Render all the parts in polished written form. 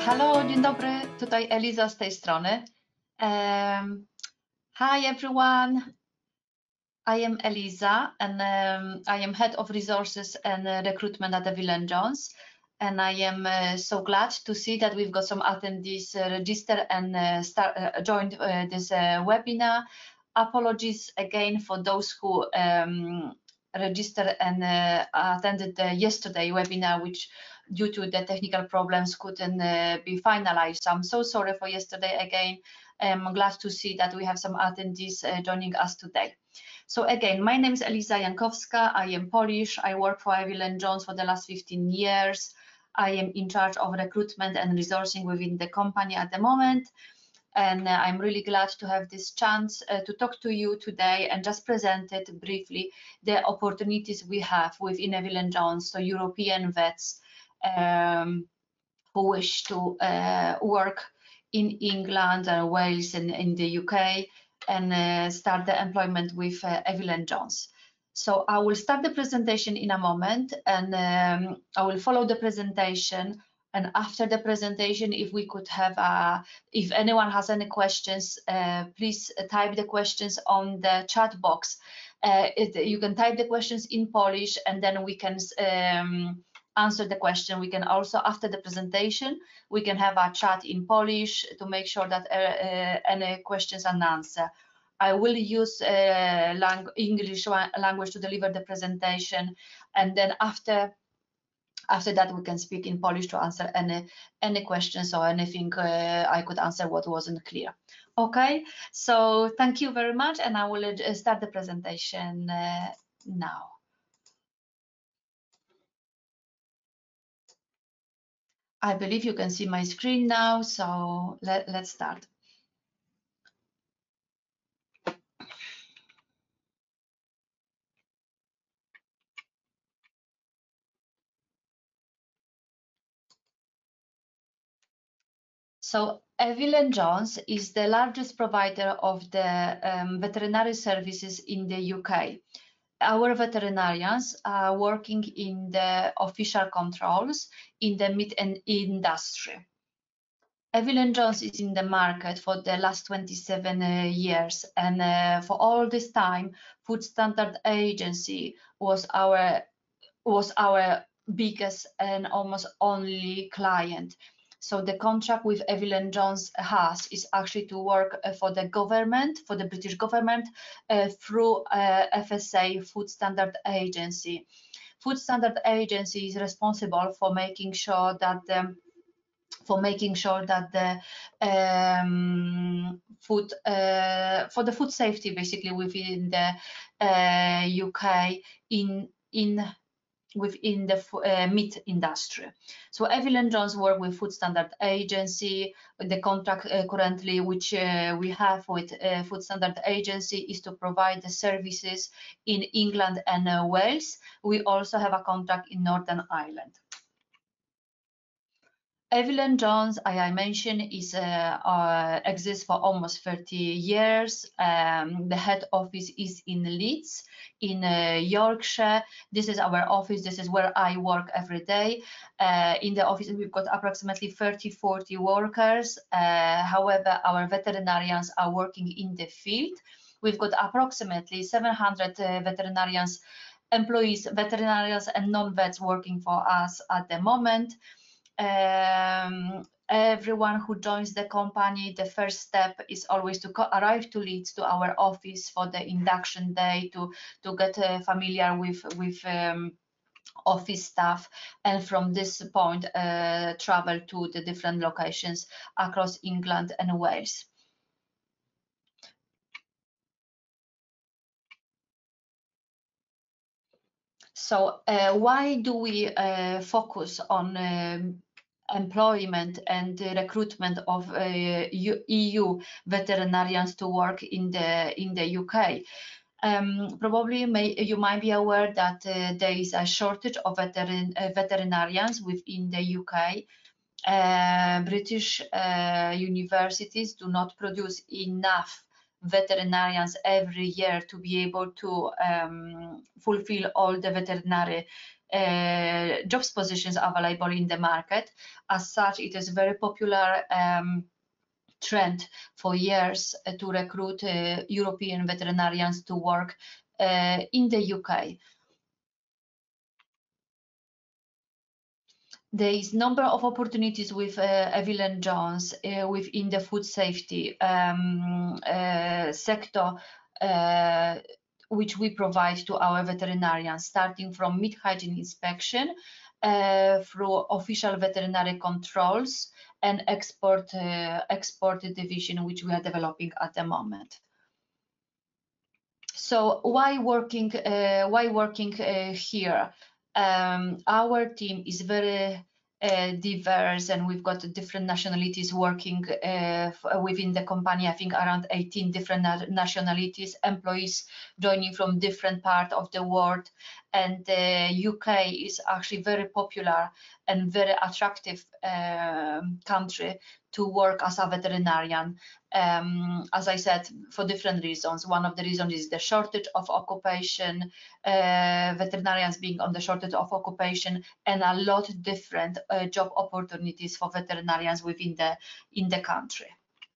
Halo, dzień dobry, tutaj Eliza z tej strony. Hi everyone, I am Eliza and I am Head of Resources and Recruitment at eville&jones, and I am so glad to see that we've got some attendees registered and joined this webinar. Apologies again for those who registered and attended the yesterday webinar, which due to the technical problems couldn't be finalized. So I'm so sorry for yesterday again. I'm glad to see that we have some attendees joining us today. So again, my name is Eliza Jankowska. I am Polish. I work for eville&jones for the last 15 years. I am in charge of recruitment and resourcing within the company at the moment. And I'm really glad to have this chance to talk to you today and just present it briefly, the opportunities we have within eville&jones, so European vets who wish to work in England and Wales and in the UK and start the employment with eville&jones. So I will start the presentation in a moment, and I will follow the presentation. And after the presentation, if we could have, if anyone has any questions, please type the questions on the chat box. You can type the questions in Polish, and then we can answer the question. We can also, after the presentation, we can have a chat in Polish to make sure that any questions are answered. I will use English language to deliver the presentation, and then after that we can speak in Polish to answer any questions or anything I could answer what wasn't clear. Okay, so thank you very much, and I will start the presentation now. I believe you can see my screen now, so let's start. So eville&jones is the largest provider of the veterinary services in the UK. Our veterinarians are working in the official controls in the meat and industry. eville&jones is in the market for the last 27 years, and for all this time, Food Standard Agency was our biggest and almost only client. So the contract with eville&jones has is actually to work for the government, for the British government, through FSA, Food Standard Agency. Food Standard Agency is responsible for making sure that the food safety basically within the UK within the meat industry. So eville&jones work with Food Standard Agency. The contract currently which we have with Food Standard Agency is to provide the services in England and Wales. We also have a contract in Northern Ireland. eville&jones, I mentioned, exists for almost 30 years. The head office is in Leeds, in Yorkshire. This is our office. This is where I work every day. In the office, we've got approximately 30-40 workers. However, our veterinarians are working in the field. We've got approximately 700 veterinarians, employees, veterinarians and non-vets working for us at the moment. Everyone who joins the company, the first step is always to arrive to Leeds, to our office for the induction day, to get familiar with office staff, and from this point travel to the different locations across England and Wales. So why do we focus on employment and recruitment of EU veterinarians to work in the UK? Probably you might be aware that there is a shortage of veterinarians within the UK. British universities do not produce enough veterinarians every year to be able to fulfill all the veterinary jobs positions available in the market. As such, it is very popular trend for years to recruit European veterinarians to work in the UK. There is number of opportunities with eville&jones within the food safety sector, which we provide to our veterinarians, starting from meat hygiene inspection through official veterinary controls and export division, which we are developing at the moment. So why working here? Our team is very diverse, and we've got different nationalities working within the company. I think around 18 different nationalities, employees joining from different parts of the world. And the UK is actually very popular and very attractive country to work as a veterinarian. As I said, for different reasons. One of the reasons is the shortage of occupation, veterinarians being on the shortage of occupation, and a lot of different job opportunities for veterinarians within the country.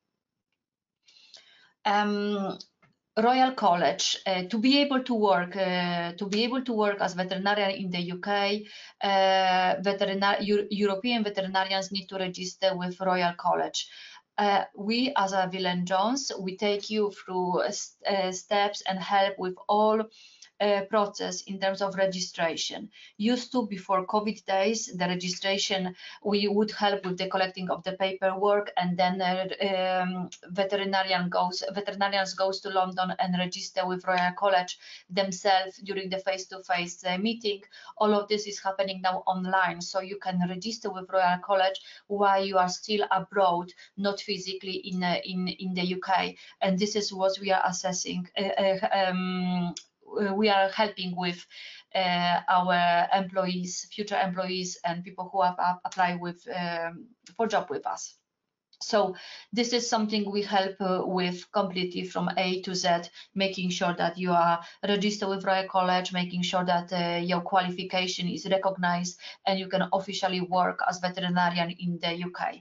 Royal College, to be able to work as veterinarian in the UK, European veterinarians need to register with Royal College. We as eville&jones, we take you through steps and help with all process in terms of registration. Used to, before COVID days, the registration, we would help with the collecting of the paperwork, and then veterinarians goes to London and register with Royal College themselves during the face-to-face meeting. All of this is happening now online, so you can register with Royal College while you are still abroad, not physically in the UK. And this is what we are assessing. We are helping with our employees, future employees, and people who have applied for job with us. So this is something we help with completely from A to Z, making sure that you are registered with Royal College, making sure that your qualification is recognized and you can officially work as veterinarian in the UK.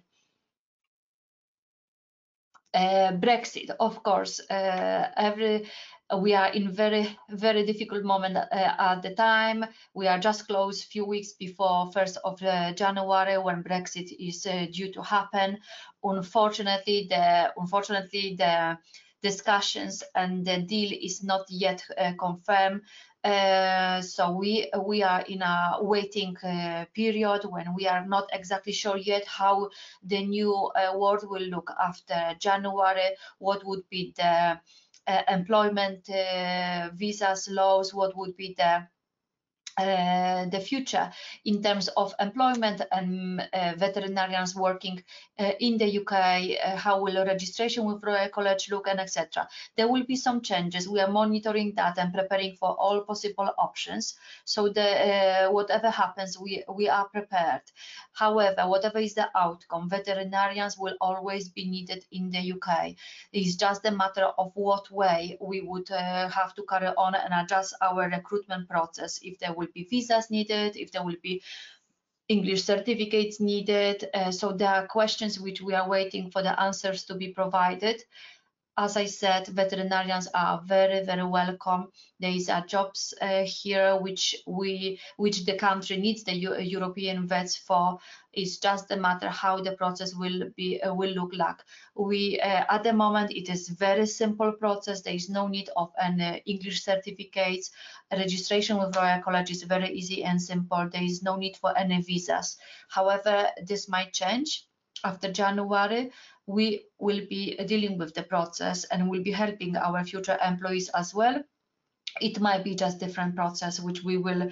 Brexit, of course, we are in very difficult moment at the time. We are just close few weeks before 1st of January, when Brexit is due to happen. Unfortunately, the discussions and the deal is not yet confirmed. So we are in a waiting period when we are not exactly sure yet how the new world will look after January, what would be the employment visas laws, what would be the future in terms of employment and veterinarians working in the UK, how will registration with Royal College look, and etc. There will be some changes. We are monitoring that and preparing for all possible options. So whatever happens, we are prepared. However, whatever is the outcome, veterinarians will always be needed in the UK. It's just a matter of what way we would have to carry on and adjust our recruitment process, if there will be visas needed, if there will be English certificates needed. So there are questions which we are waiting for the answers to be provided. As I said, veterinarians are very welcome. There is a jobs here which the country needs the European vets for. It's just a matter how the process will look like. We at the moment, it is very simple process. There is no need of an English certificates. Registration with Royal College is very easy and simple. There is no need for any visas. However, this might change after January. We will be dealing with the process and will be helping our future employees as well. It might be just different process which we will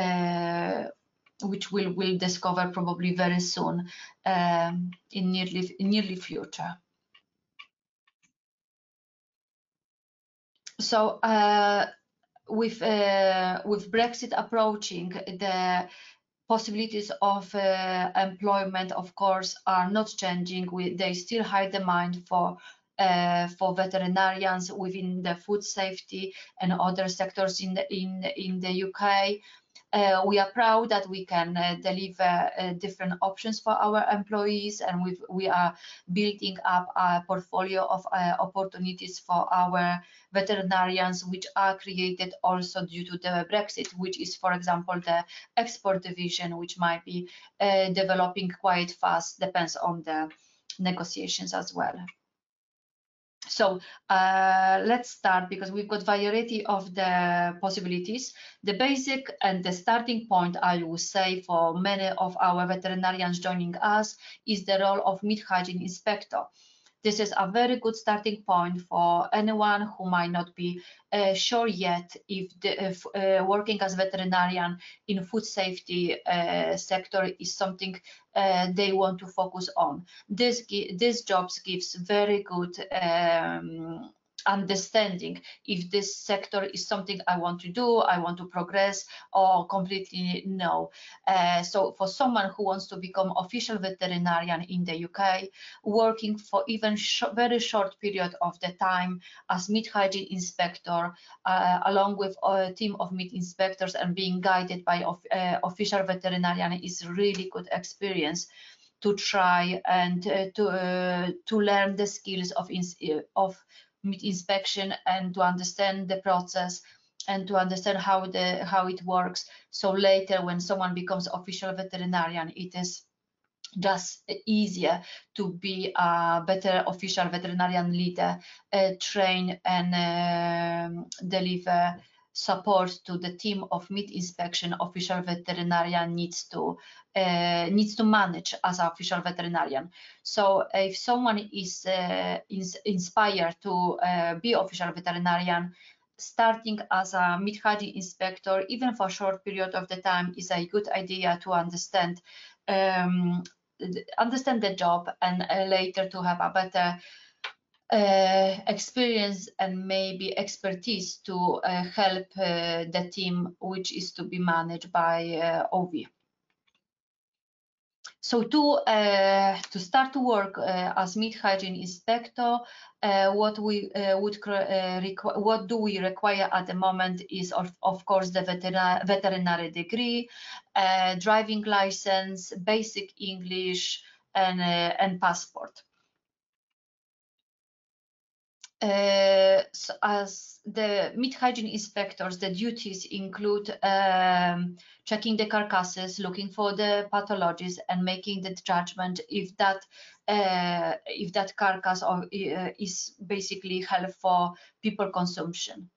discover probably very soon in nearly future. So with Brexit approaching, the possibilities of employment, of course, are not changing. There is still high demand for veterinarians within the food safety and other sectors in the UK. We are proud that we can deliver different options for our employees, and we are building up a portfolio of opportunities for our veterinarians, which are created also due to the Brexit, which is, for example, the export division, which might be developing quite fast, depends on the negotiations as well. So let's start, because we've got variety of the possibilities. The basic and the starting point, I will say, for many of our veterinarians joining us is the role of meat hygiene inspector. This is a very good starting point for anyone who might not be sure yet if working as veterinarian in food safety sector is something they want to focus on. This jobs gives very good understanding if this sector is something I want to do, I want to progress, or completely no. So for someone who wants to become official veterinarian in the UK, working for even very short period of the time as meat hygiene inspector, along with a team of meat inspectors, and being guided by official veterinarian is really good experience to try and to learn the skills of meat inspection, and to understand the process, and to understand how it works. So later, when someone becomes official veterinarian, it is just easier to be a better official veterinarian leader, train and deliver support to the team of meat inspection official veterinarian needs to manage as an official veterinarian. So if someone is inspired to be official veterinarian, starting as a meat hygiene inspector, even for a short period of the time, is a good idea to understand the job, and later to have a better experience and maybe expertise to help the team which is to be managed by OV. So to start to work as meat hygiene inspector, what do we require at the moment is of course the veterinary degree, driving license, basic English, and passport. So as the meat hygiene inspectors, the duties include checking the carcasses, looking for the pathologies, and making the judgment if that carcass is basically healthy for people consumption.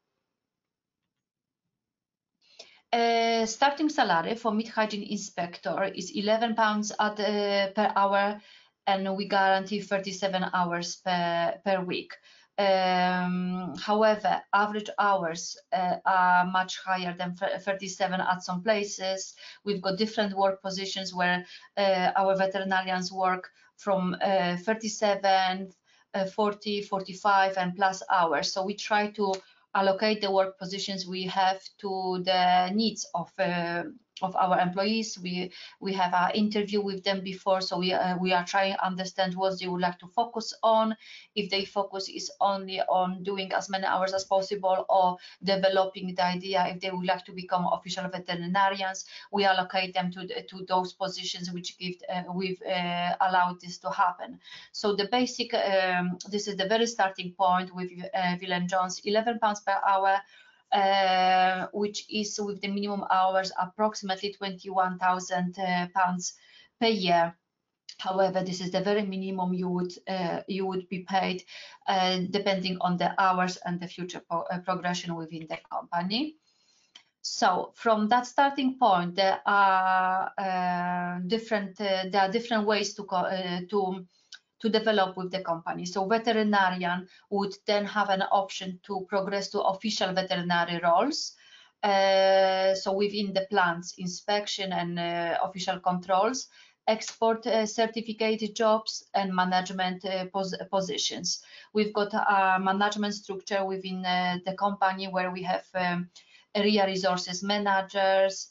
Starting salary for meat hygiene inspector is £11 per hour, and we guarantee 37 hours per week. However, average hours are much higher than 37 at some places. We've got different work positions where our veterinarians work from 37, 40, 45 and plus hours. So we try to allocate the work positions we have to the needs of our employees. We have an interview with them before, so we are trying to understand what they would like to focus on. If they focus is only on doing as many hours as possible, or developing the idea if they would like to become official veterinarians, we allocate them to those positions which give we've allowed this to happen. So the basic this is the very starting point with eville&jones, £11 per hour, which is with the minimum hours approximately £21,000 per year. However, this is the very minimum you would be paid, depending on the hours and the future progression within the company. So from that starting point, there are different ways to develop with the company. So veterinarian would then have an option to progress to official veterinary roles. So within the plants, inspection and official controls, export certificated jobs, and management positions. We've got a management structure within the company where we have area resources managers,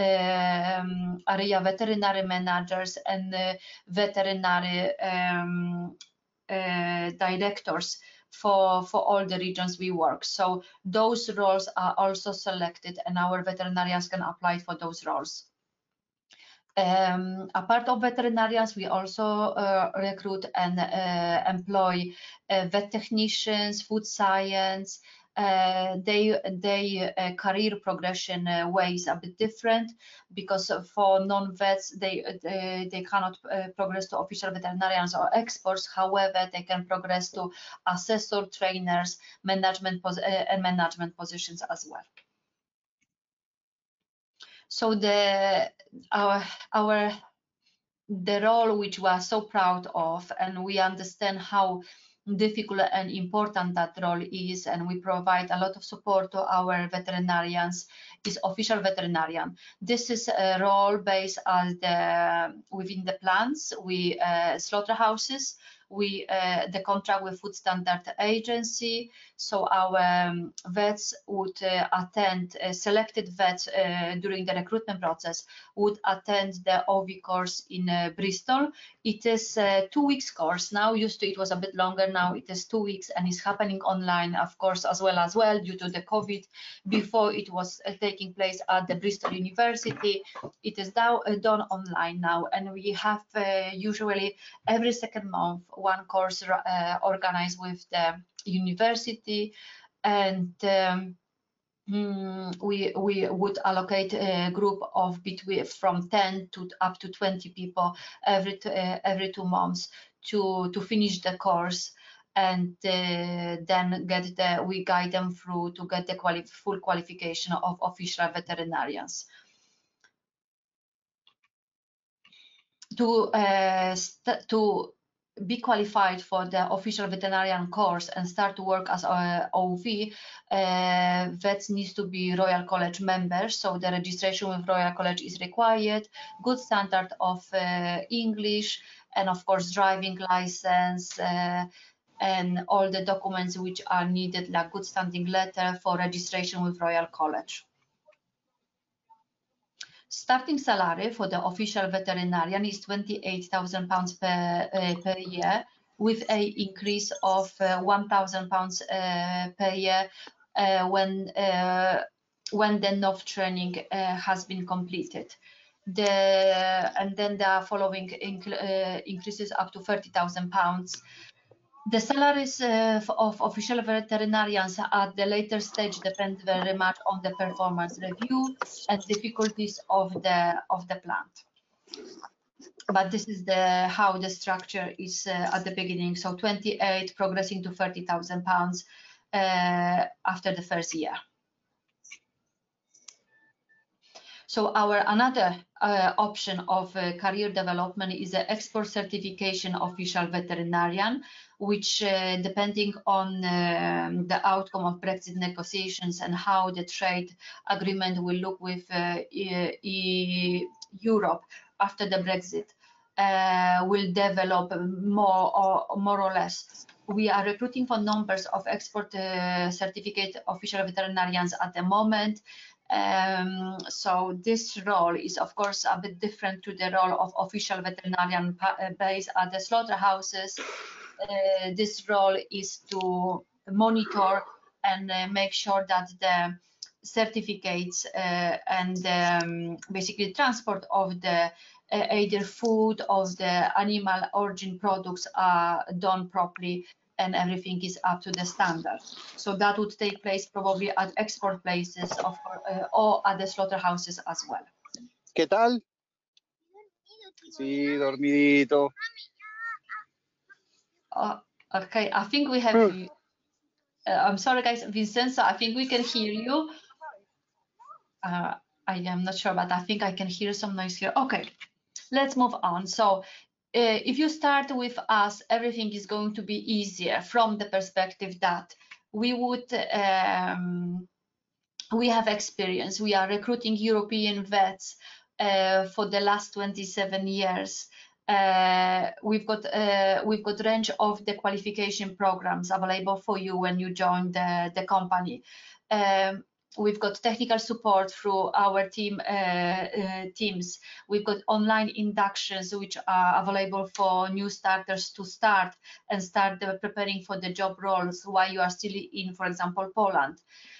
area veterinary managers, and veterinary directors for all the regions we work. So those roles are also selected, and our veterinarians can apply for those roles. Apart of veterinarians, we also recruit and employ vet technicians, food science. They career progression ways a bit different, because for non-vets they cannot progress to official veterinarians or experts. However, they can progress to assessor, trainers, management positions as well. So the role which we are so proud of, and we understand how difficult and important that role is, and we provide a lot of support to our veterinarians, is official veterinarian. This is a role based on within the plants, we slaughterhouses. We the contract with Food Standard Agency, so our vets would attend, selected vets during the recruitment process would attend the OV course in Bristol. It is a 2 weeks course now. Used to it was a bit longer. Now it is 2 weeks, and it's happening online, of course, as well due to the COVID. Before it was taking place at the Bristol University. It is now done online now, and we have usually every second month one course organized with the university, and we would allocate a group of from 10 to up to 20 people every 2 months to finish the course, and then we guide them through to get the full qualification of official veterinarians. To be qualified for the official veterinarian course and start to work as OV, vets needs to be Royal College members, so the registration with Royal College is required, good standard of English, and of course driving license, and all the documents which are needed, like good standing letter for registration with Royal College. Starting salary for the official veterinarian is £28,000 per year, with an increase of £1,000 per year when the NOV training has been completed. And then there are following increases up to £30,000. The salaries of official veterinarians at the later stage depend very much on the performance review and difficulties of the plant. But this is how the structure is at the beginning. So 28 progressing to £30,000 after the first year. So another option of career development is the export certification official veterinarian, which depending on the outcome of Brexit negotiations and how the trade agreement will look with Europe after the Brexit, will develop more or less. We are recruiting for numbers of export certificate official veterinarians at the moment. So this role is of course a bit different to the role of official veterinarian based at the slaughterhouses. This role is to monitor and make sure that the certificates and basically transport of the either food of the animal origin products are done properly and everything is up to the standard. So that would take place probably at export places or at the slaughterhouses as well. ¿Qué tal? Sí, dormidito. Okay, I think we have. I'm sorry, guys, Vincenzo. I think we can hear you. I am not sure, but I think I can hear some noise here. Okay, let's move on. So. If you start with us, everything is going to be easier from the perspective that we have experience. We are recruiting European vets for the last 27 years. We've got range of the qualification programs available for you when you join the company. We've got technical support through our teams. We've got online inductions which are available for new starters to start preparing for the job roles while you are still in, for example, Poland.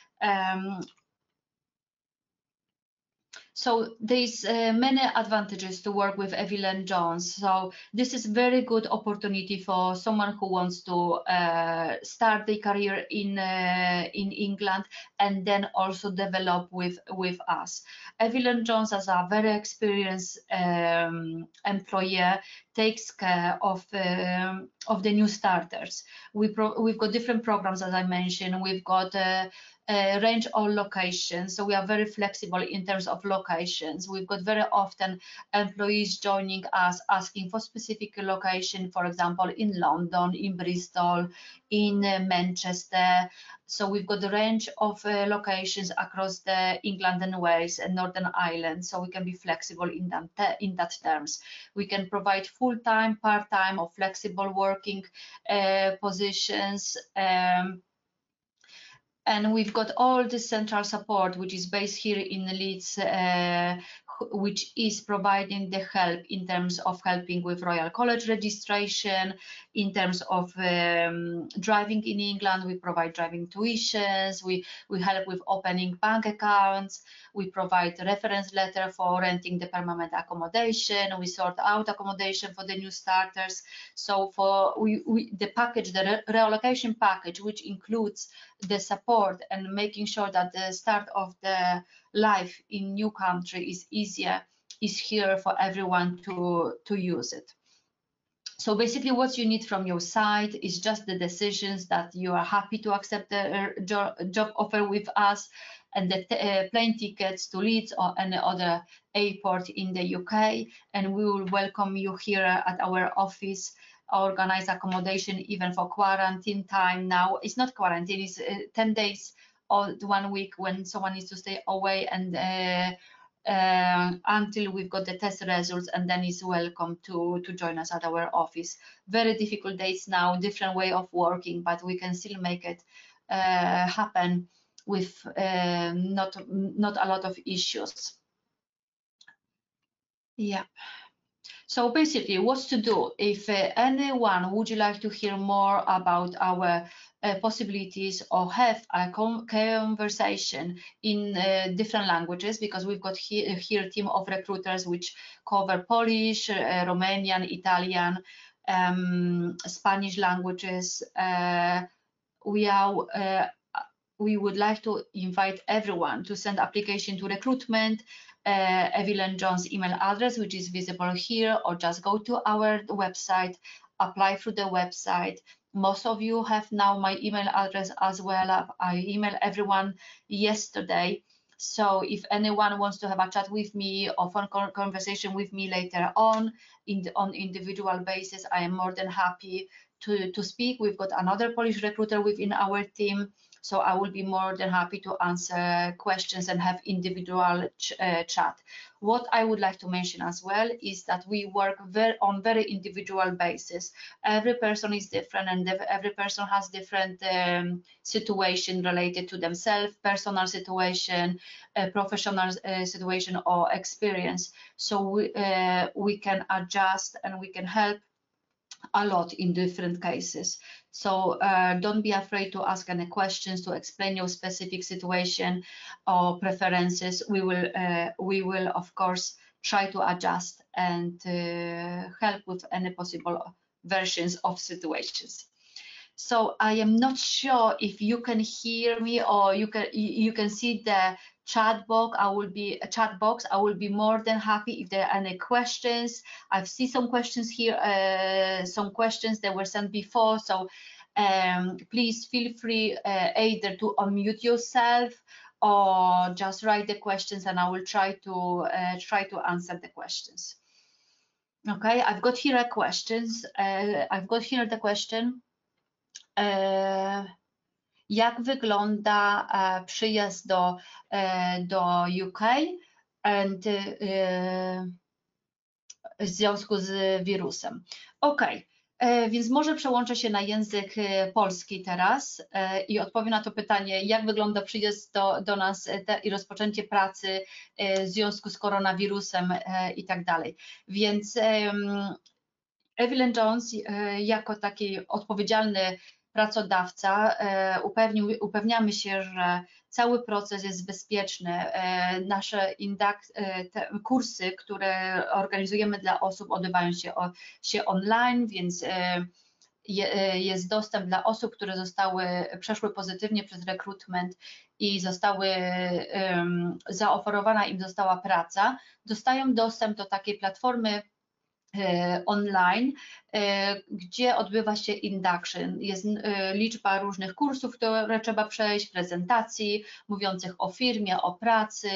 So there's many advantages to work with eville&jones. So this is very good opportunity for someone who wants to start their career in England and then also develop with us. Eville&jones, as a very experienced employer, takes care of the new starters. We've got different programs, as I mentioned. We've got a range of locations, so we are very flexible in terms of locations. We've got very often employees joining us asking for specific location, for example, in London, in Bristol, in Manchester. So we've got a range of locations across the England and Wales and Northern Ireland, so we can be flexible in that terms. We can provide full-time, part-time or flexible working positions. And we've got all the central support, which is based here in Leeds, which is providing the help in terms of helping with Royal College registration, in terms of driving in England. We provide driving tuitions, we help with opening bank accounts, we provide a reference letter for renting the permanent accommodation, we sort out accommodation for the new starters. So for the package, the relocation package, which includes the support and making sure that the start of the life in new country is easier, is here for everyone to use it. So basically what you need from your side is just the decisions that you are happy to accept the job offer with us, and the plane tickets to Leeds or any other airport in the UK, and we will welcome you here at our office, organize accommodation even for quarantine time. Now it's not quarantine, it's 10 days or 1 week when someone needs to stay away, and until we've got the test results, and then is welcome to join us at our office. Very difficult days now, different way of working, but we can still make it happen with not a lot of issues. Yeah. So basically, what's to do? If anyone would you like to hear more about our possibilities or have a conversation in different languages, because we've got here a team of recruiters which cover Polish, Romanian, Italian, Spanish languages. We would like to invite everyone to send application to recruitment, eville&jones email address, which is visible here, or just go to our website, apply through the website. Most of you have now my email address as well. I emailed everyone yesterday. So if anyone wants to have a chat with me or phone conversation with me later on individual basis, I am more than happy to speak. We've got another Polish recruiter within our team, so I will be more than happy to answer questions and have individual chat. What I would like to mention as well is that we work on very individual basis. Every person is different, and every person has different situation related to themselves, personal situation, professional situation or experience. So we can adjust and we can help a lot in different cases. So don't be afraid to ask any questions, to explain your specific situation or preferences. We will of course try to adjust and help with any possible versions of situations. So I am not sure if you can hear me or you can see the chat box. I will be more than happy if there are any questions. I've seen some questions here, some questions that were sent before. So please feel free either to unmute yourself or just write the questions, and I will try to answer the questions. Okay, I've got here the question. Jak wygląda przyjazd do UK w związku z wirusem? Okay, Więc może przełączę się na język polski teraz i odpowiem na to pytanie, jak wygląda przyjazd do nas i rozpoczęcie pracy w związku z koronawirusem i tak dalej. Więc eville&jones jako taki odpowiedzialny pracodawca upewniamy się, że cały proces jest bezpieczny. Nasze kursy, które organizujemy dla osób, odbywają się online, więc jest dostęp dla osób, które przeszły pozytywnie przez rekrutment i zaoferowana im została praca, dostają dostęp do takiej platformy online, gdzie odbywa się induction. Jest liczba różnych kursów, które trzeba przejść, prezentacji mówiących o firmie, o pracy.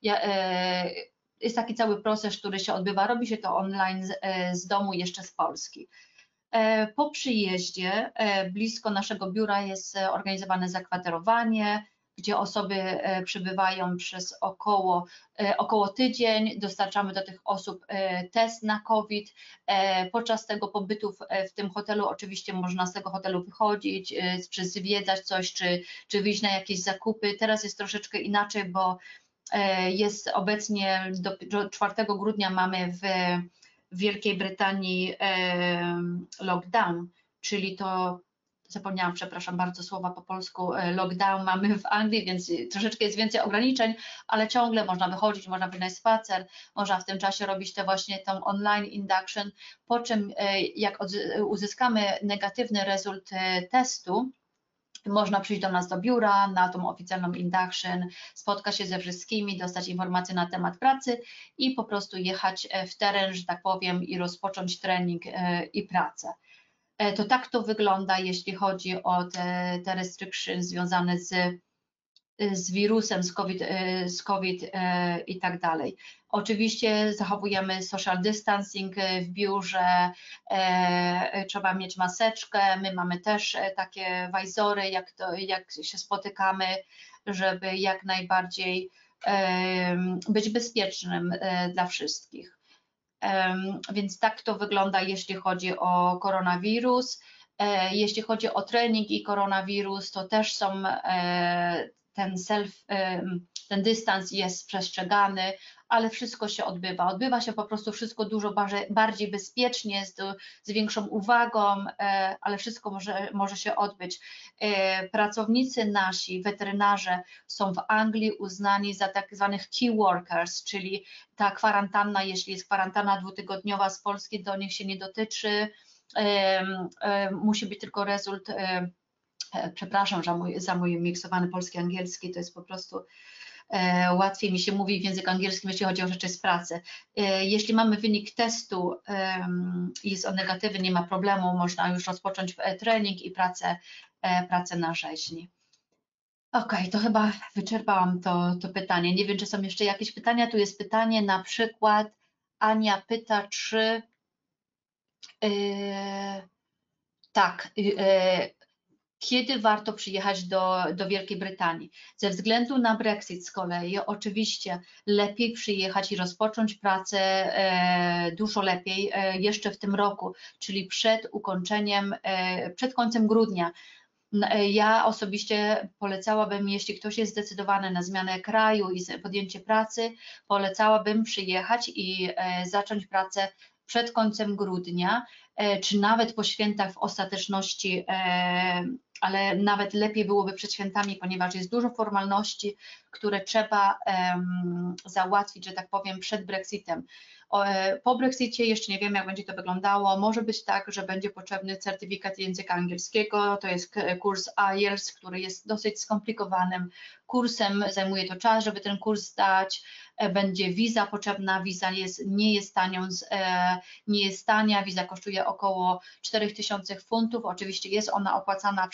Jest taki cały proces, który się odbywa. Robi się to online z domu, jeszcze z Polski. Po przyjeździe blisko naszego biura jest organizowane zakwaterowanie, gdzie osoby przebywają przez około tydzień. Dostarczamy do tych osób test na COVID. Podczas tego pobytu w tym hotelu oczywiście można z tego hotelu wychodzić, czy zwiedzać coś, czy wyjść na jakieś zakupy. Teraz jest troszeczkę inaczej, bo jest obecnie do 4 grudnia mamy w Wielkiej Brytanii lockdown, czyli to, zapomniałam, przepraszam bardzo słowa po polsku, lockdown mamy w Anglii, więc troszeczkę jest więcej ograniczeń, ale ciągle można wychodzić, można wyjść na spacer, można w tym czasie robić tą online induction, po czym jak uzyskamy negatywny rezultat testu, można przyjść do nas do biura na tą oficjalną induction, spotkać się ze wszystkimi, dostać informacje na temat pracy i po prostu jechać w teren, że tak powiem, i rozpocząć trening i pracę. To tak to wygląda, jeśli chodzi o te restrictions związane z wirusem, z COVID i tak dalej. Oczywiście zachowujemy social distancing w biurze, trzeba mieć maseczkę, my mamy też takie wajzory, jak się spotykamy, żeby jak najbardziej być bezpiecznym dla wszystkich. Więc tak to wygląda, jeśli chodzi o koronawirus. Jeśli chodzi o trening i koronawirus, to też są ten dystans jest przestrzegany, ale wszystko się odbywa. Odbywa się po prostu wszystko dużo bardziej bezpiecznie, z większą uwagą, ale wszystko może się odbyć. Pracownicy nasi, weterynarze są w Anglii uznani za tak zwanych key workers, czyli ta kwarantanna, jeśli jest kwarantanna 2-tygodniowa z Polski, do nich się nie dotyczy, musi być tylko rezultat. Przepraszam za mój miksowany polski-angielski, to jest po prostu łatwiej mi się mówi w języku angielskim, jeśli chodzi o rzeczy z pracy. Jeśli mamy wynik testu i jest on negatywny, nie ma problemu, można już rozpocząć trening i pracę na rzeźni. Ok, to chyba wyczerpałam to pytanie. Nie wiem, czy są jeszcze jakieś pytania. Tu jest pytanie, na przykład Ania pyta, czy kiedy warto przyjechać do Wielkiej Brytanii. Ze względu na Brexit z kolei oczywiście lepiej przyjechać i rozpocząć pracę dużo lepiej jeszcze w tym roku, czyli przed końcem grudnia. Ja osobiście polecałabym, jeśli ktoś jest zdecydowany na zmianę kraju i podjęcie pracy, polecałabym przyjechać i zacząć pracę przed końcem grudnia, czy nawet po świętach w ostateczności, ale nawet lepiej byłoby przed świętami, ponieważ jest dużo formalności, które trzeba załatwić, że tak powiem, przed Brexitem. Po Brexicie jeszcze nie wiem, jak będzie to wyglądało. Może być tak, że będzie potrzebny certyfikat języka angielskiego, to jest kurs IELTS, który jest dosyć skomplikowanym kursem, zajmuje to czas, żeby ten kurs zdać. Będzie wiza potrzebna, wiza nie jest tania, wiza kosztuje około 4000 funtów, oczywiście jest ona opłacana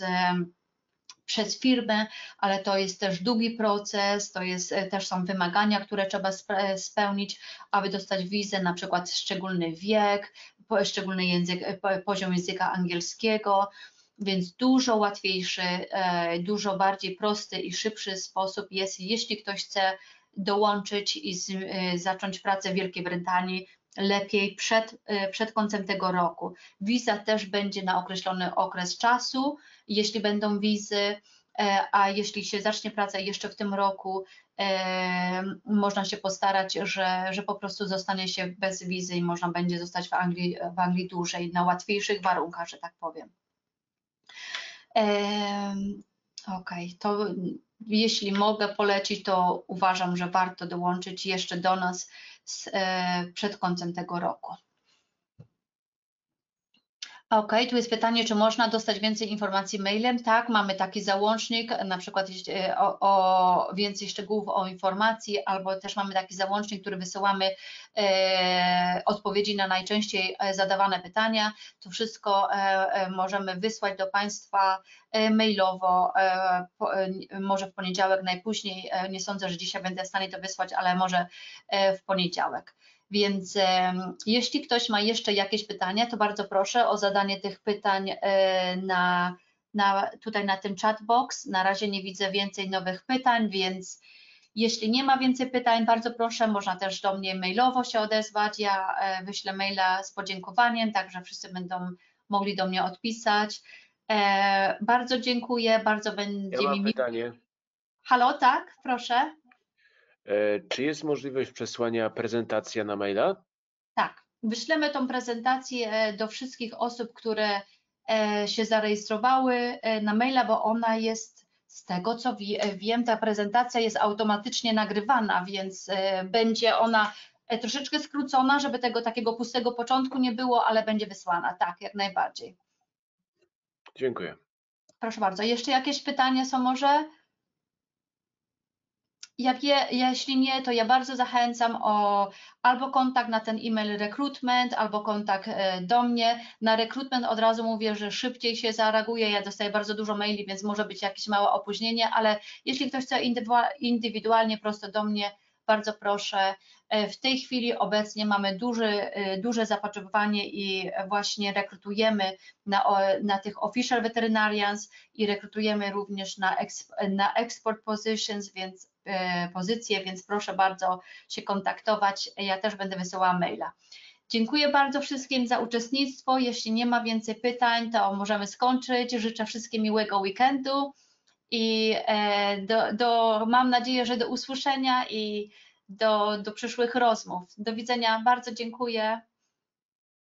przez firmę, ale to jest też długi proces, też są wymagania, które trzeba spełnić, aby dostać wizę, na przykład szczególny wiek, szczególny poziom języka angielskiego, więc dużo łatwiejszy, dużo bardziej prosty i szybszy sposób jest, jeśli ktoś chce dołączyć i zacząć pracę w Wielkiej Brytanii, lepiej przed końcem tego roku. Wiza też będzie na określony okres czasu, jeśli będą wizy, a jeśli się zacznie praca jeszcze w tym roku, można się postarać, że po prostu zostanie się bez wizy i można będzie zostać w Anglii dłużej, na łatwiejszych warunkach, że tak powiem. Okej, to jeśli mogę polecić, to uważam, że warto dołączyć jeszcze do nas przed końcem tego roku. Ok, tu jest pytanie, czy można dostać więcej informacji mailem? Tak, mamy taki załącznik, na przykład o więcej szczegółów o informacji, albo też mamy taki załącznik, który wysyłamy odpowiedzi na najczęściej zadawane pytania. To wszystko możemy wysłać do Państwa mailowo, może w poniedziałek najpóźniej. Nie sądzę, że dzisiaj będę w stanie to wysłać, ale może w poniedziałek. Więc jeśli ktoś ma jeszcze jakieś pytania, to bardzo proszę o zadanie tych pytań tutaj na tym chatbox. Na razie nie widzę więcej nowych pytań, więc jeśli nie ma więcej pytań, bardzo proszę, można też do mnie mailowo się odezwać. Ja wyślę maila z podziękowaniem, także wszyscy będą mogli do mnie odpisać. Bardzo dziękuję, bardzo będzie Ja mi mam miło. pytanie. Halo, tak, proszę. Czy jest możliwość przesłania prezentacji na maila? Tak, wyślemy tą prezentację do wszystkich osób, które się zarejestrowały na maila, bo ona jest, z tego co wiem, ta prezentacja jest automatycznie nagrywana, więc będzie ona troszeczkę skrócona, żeby tego takiego pustego początku nie było, ale będzie wysłana, tak, jak najbardziej. Dziękuję. Proszę bardzo, jeszcze jakieś pytania są może? Jeśli nie, to ja bardzo zachęcam o albo kontakt na ten e-mail recruitment, albo kontakt do mnie. Na recruitment od razu mówię, że szybciej się zareaguje, ja dostaję bardzo dużo maili, więc może być jakieś małe opóźnienie, ale jeśli ktoś chce indywidualnie prosto do mnie, bardzo proszę. W tej chwili obecnie mamy duże zapotrzebowanie i właśnie rekrutujemy na tych official veterinarians i rekrutujemy również na export positions, więc pozycje, więc proszę bardzo się kontaktować. Ja też będę wysyłała maila. Dziękuję bardzo wszystkim za uczestnictwo. Jeśli nie ma więcej pytań, to możemy skończyć. Życzę wszystkim miłego weekendu i mam nadzieję, że do usłyszenia i do przyszłych rozmów. Do widzenia. Bardzo dziękuję.